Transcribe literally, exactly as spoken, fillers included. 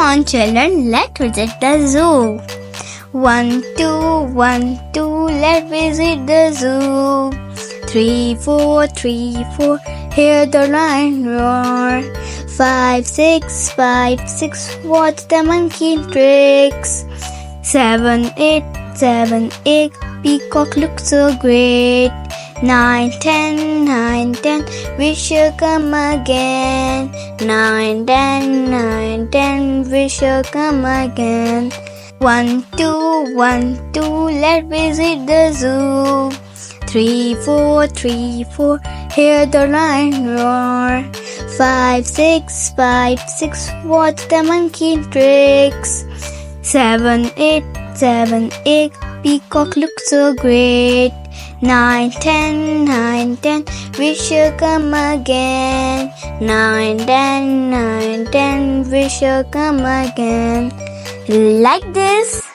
on, children, let's visit the zoo. One, two, one, two, let's visit the zoo. Three, four, three, four, hear the lion roar. Five, six, five, six, watch the monkey tricks. Seven, eight, seven, eight, peacock looks so great. Nine, ten, nine, ten, we shall come again. Nine, ten, nine, ten, we shall come again. One, two, one, two, let's visit the zoo. Three, four, three, four, hear the lion roar. Five, six, five, six, watch the monkey tricks. Seven, eight, seven, eight, peacock looks so great. Nine, ten, nine, ten, we shall come again. Nine, ten, nine, ten, we shall come again. Like this.